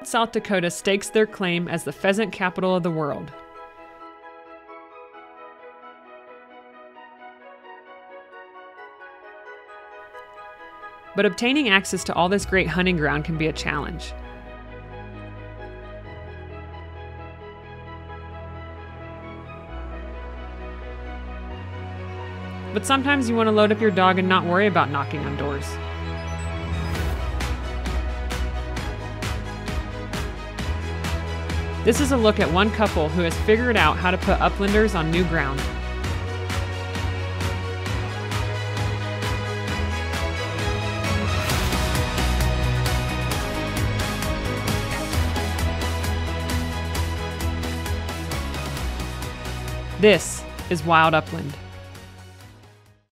South Dakota stakes their claim as the pheasant capital of the world. But obtaining access to all this great hunting ground can be a challenge. But sometimes you want to load up your dog and not worry about knocking on doors. This is a look at one couple who has figured out how to put uplanders on new ground. This is wild upland.